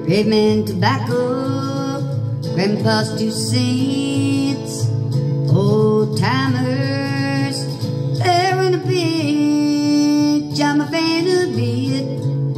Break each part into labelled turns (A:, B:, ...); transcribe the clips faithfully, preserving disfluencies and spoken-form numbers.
A: Red man tobacco, grandpa's two cents, old timers, they're in a pinch, I'm a fan of it.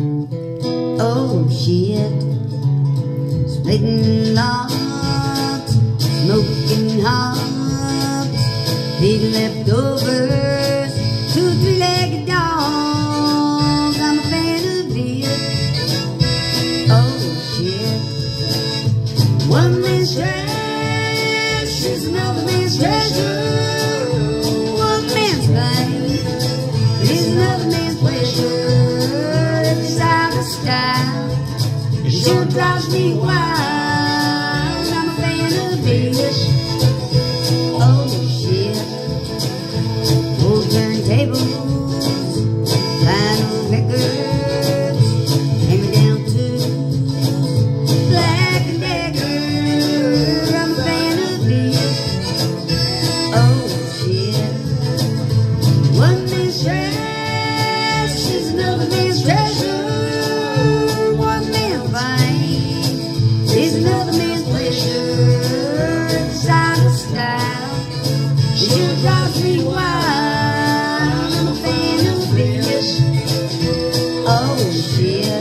A: Oh shit, splitting logs, smoking hogs, big leftovers, two three-legged dogs, I'm a fan of it. Oh shit, one man's trash is another man's treasure. One man's pain is another man's pleasure. It's out of style, it sure drives me wild. I'm a fan of it. Oh shit, old turntables, vinyl records, hand me down to Black and Decker. I'm a fan of it. Oh shit, one man's trash is another man's treasure. One man's fine is another man's pleasure. It's out of style, it sure drives me wild. I'm a fan of it. Oh shit.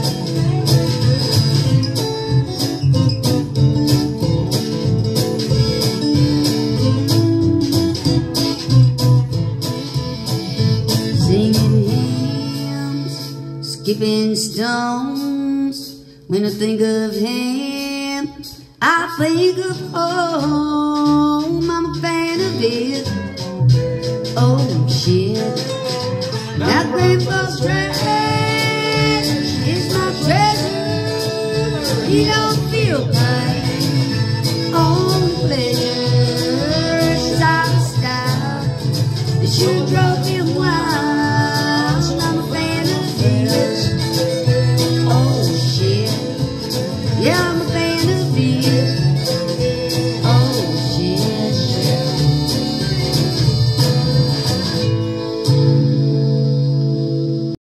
A: Singing hymns, skipping stones. When I think of him, I think of home. I'm a fan of it. Oh shit, that grandpa's trash is my treasure. He don't feel pain, only pleasure. It's out of style, it sure drove him wild. I'm a fan of it. Oh shit, yeah, I'm